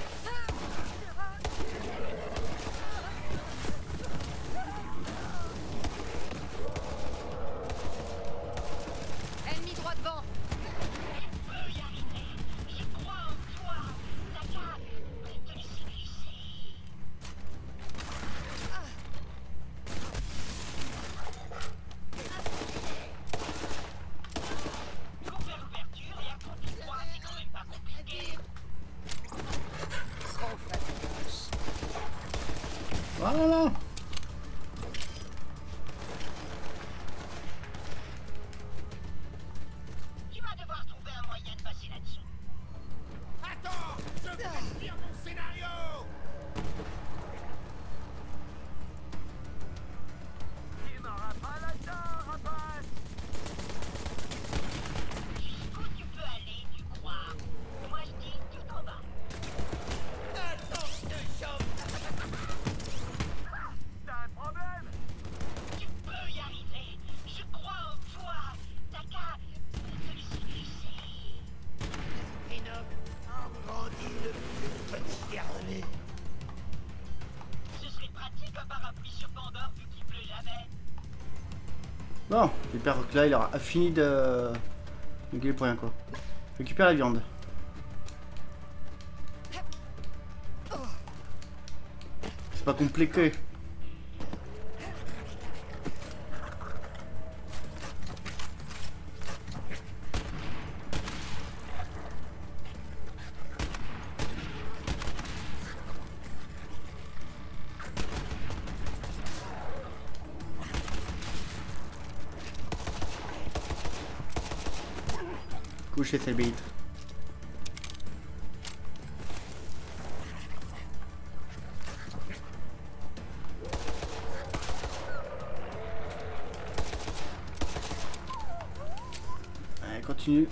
Ennemi droit devant. Tu peux y arriver. Je crois en toi. T'as qu'à te laisser glisser. Cours vers l'ouverture et accroupis-toi, c'est quand même pas compliqué. Trop facile. Voilà. Tu vas devoir trouver un moyen de passer là-dessous. Attends, je vais lire mon scénario. Tu m'auras pas là-dedans, rapace. Jusqu'où tu peux aller, tu crois? Moi je dis tout en bas. Attends, je te chope. T'as un problème? Tu peux y arriver. Je crois en toi. T'as qu'à te laisser glisser. Enoch, agrandis le petit garnet. Ce serait pratique un parapluie sur Pandore vu qu'il pleut jamais. Bon, j'espère que là il aura fini de... de gueuler pour rien quoi. Récupère la viande. C'est pas compliqué. Coucher ses bites. Allez, continue.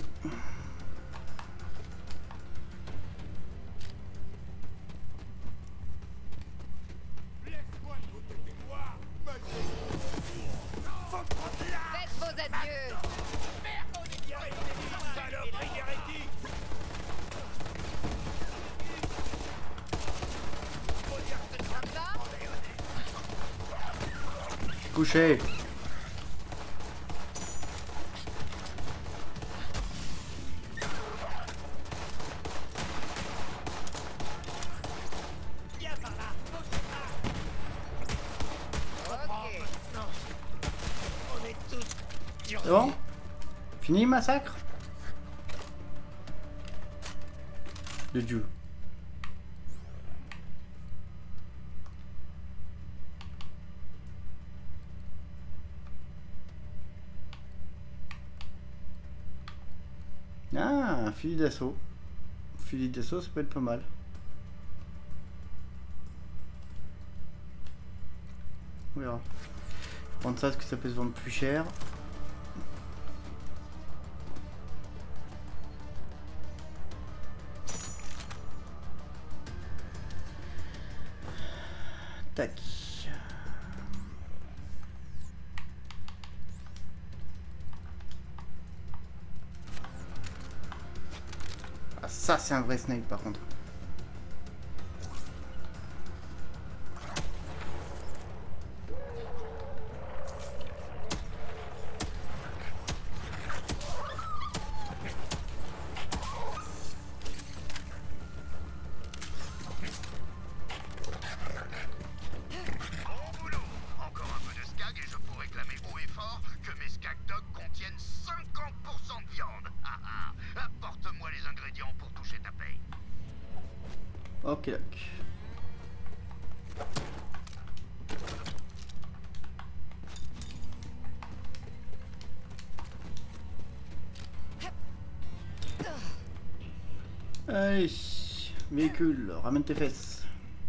Laisse-moi de côté tes doigts. Faut prendre là. Faites vos adieux. Merde, on est bien resté des saloperies d'hérétiques. Faut dire que Ça me va? Coucher. viens par là. Ok. Non. On est tous sur C'est bon? Fini massacre? De Dieu. Ah, un fusil d'assaut. Fusil d'assaut, ça peut être pas mal. On verra. Prendre ça, parce que ça peut se vendre plus cher. Tac. Ah, ça c'est un vrai snake par contre. pour réclamer haut et fort que mes skag dogs contiennent cinquante pour cent de viande. Apporte-moi les ingrédients pour toucher ta paye. Ok, ok. Allez, véhicule, ramène tes fesses.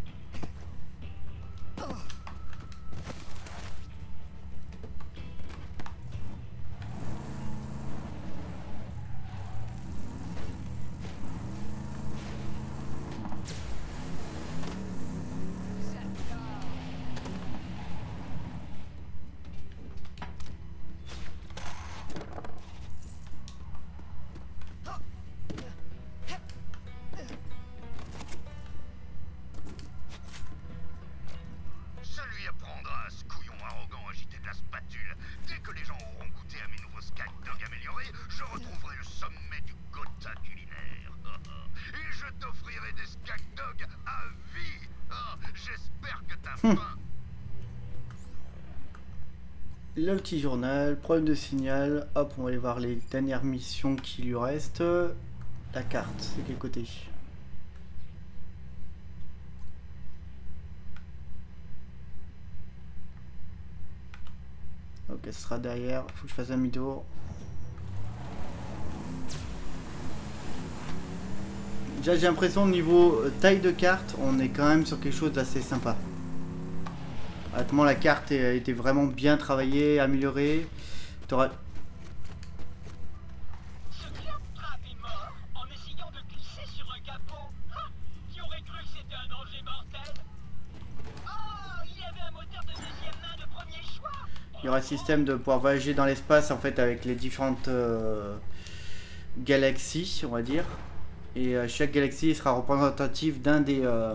Le petit journal, problème de signal, hop on va aller voir les dernières missions qui lui restent. La carte, c'est quel côté? Ok, ce sera derrière, faut que je fasse un demi-tour. Déjà j'ai l'impression au niveau taille de carte, on est quand même sur quelque chose d'assez sympa. Honnêtement, la carte a été vraiment bien travaillée, améliorée. T'auras... Ce claptrap est mort en essayant de glisser sur un capot. Ha! Qui aurait cru que c'était un danger mortel? Oh, il y avait un moteur de deuxième main de premier choix. Il y aura un système de pouvoir voyager dans l'espace en fait avec les différentes euh, galaxies, on va dire. Et euh, chaque galaxie sera représentative d'un des... Euh,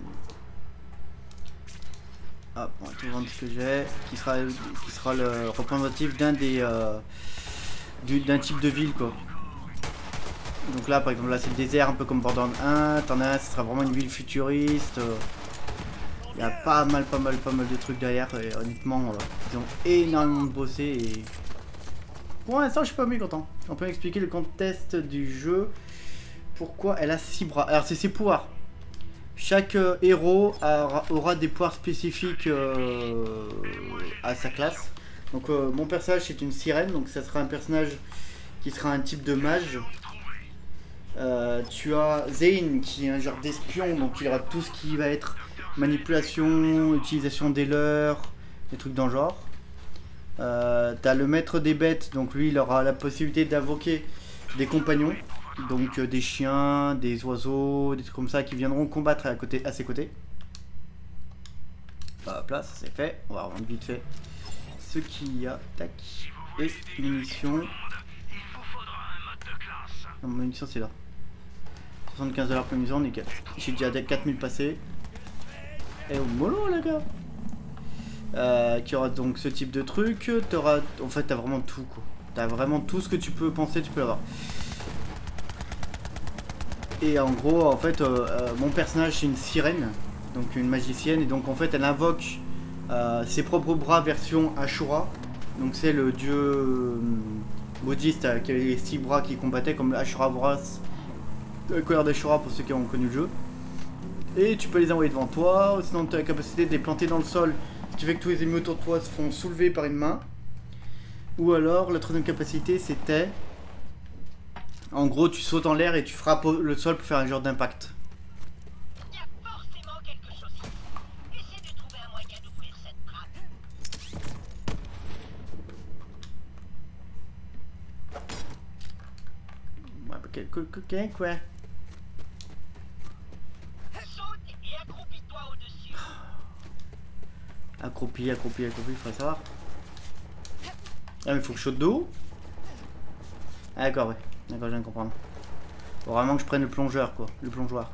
Hop, on va tout vendre ce que j'ai, qui sera, qui sera le représentatif d'un des, euh, d'un type de ville quoi. Donc là, par exemple, là c'est le désert, un peu comme Borderlands un. T'en as un, ce sera vraiment une ville futuriste. Il y a pas mal, pas mal, pas mal de trucs derrière. Et honnêtement, euh, ils ont énormément bossé et pour l'instant, je suis pas mécontent. On peut m'expliquer le contexte du jeu. Pourquoi elle a six bras? Alors c'est ses pouvoirs. Chaque euh, héros a, aura des pouvoirs spécifiques euh, à sa classe. Donc euh, mon personnage c'est une sirène, donc ça sera un personnage qui sera un type de mage. Euh, tu as Zane qui est un genre d'espion, donc il aura tout ce qui va être manipulation, utilisation des leurs, des trucs dans le genre. Euh, tu as le maître des bêtes, donc lui il aura la possibilité d'invoquer des compagnons. Donc euh, des chiens, des oiseaux, des trucs comme ça qui viendront combattre à, côté, à ses côtés. Hop là, ça c'est fait. On va rendre vite fait ce qu'il y a. Tac. Et munitions. Non, munitions c'est là. soixante-quinze dollars pour munitions, nickel. J'ai déjà quatre mille passés. Et au mollo les gars. Euh, qui aura donc ce type de truc. T'auras, en fait t'as vraiment tout quoi. T'as vraiment tout ce que tu peux penser, tu peux l'avoir. Et en gros, en fait, euh, euh, mon personnage c'est une sirène, donc une magicienne, et donc en fait elle invoque euh, ses propres bras version Ashura. Donc c'est le dieu euh, bouddhiste euh, qui avait les six bras qui combattait comme Ashura Vras, la colère d'Ashura pour ceux qui ont connu le jeu. Et tu peux les envoyer devant toi, sinon tu as la capacité de les planter dans le sol, ce qui fait que tous les ennemis autour de toi se font soulever par une main. Ou alors la troisième capacité c'était... En gros, tu sautes en l'air et tu frappes le sol pour faire un genre d'impact. Il y a forcément quelque chose ici. Essaie de trouver un moyen d'ouvrir cette trappe. Ouais, bah, ok, quoi. Saute et accroupis-toi au-dessus. Accroupi, accroupi, accroupi, il faudrait savoir. Ah, mais faut que je saute de haut. Ah, d'accord, ouais. D'accord, je viens de comprendre. Faut vraiment que je prenne le plongeur, quoi. Le plongeoir.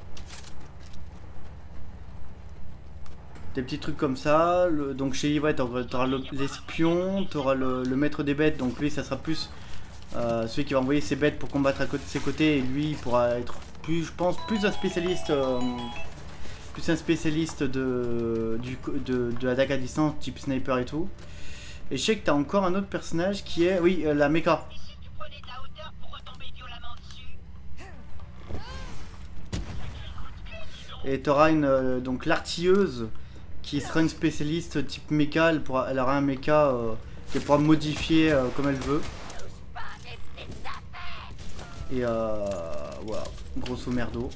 Des petits trucs comme ça. Le, donc chez Yves, tu auras l'espion, tu auras le, le maître des bêtes. Donc lui, ça sera plus euh, celui qui va envoyer ses bêtes pour combattre à côté de ses côtés. Et lui, il pourra être plus, je pense, plus un spécialiste. Euh, plus un spécialiste de, du, de, de l'attaque à distance, type sniper et tout. Et je sais que t'as encore un autre personnage qui est, oui, euh, la méca. Et si tu prenais de la hauteur pour retomber violemment dessus? Et t'auras une euh, donc l'artilleuse qui sera une spécialiste type méca. Elle, pourra, elle aura un méca euh, qu'elle pourra modifier euh, comme elle veut. Et euh, voilà, grosso merdo.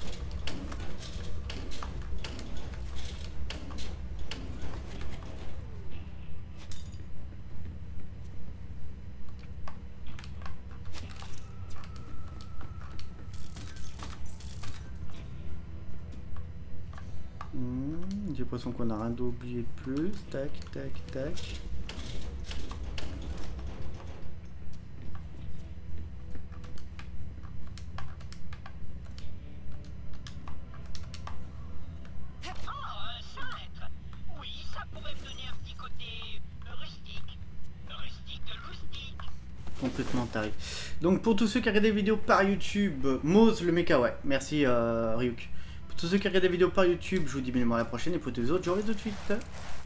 Hmm, j'ai l'impression qu'on a rien d'oublié de plus. Tac, tac, tac. Complètement taré. Donc pour tous ceux qui regardent des vidéos par YouTube, Mose le mecha, ouais, merci euh, Ryuk. Pour tous ceux qui regardent des vidéos par YouTube, je vous dis bien à la prochaine et pour tous les autres, je vous revois tout de suite.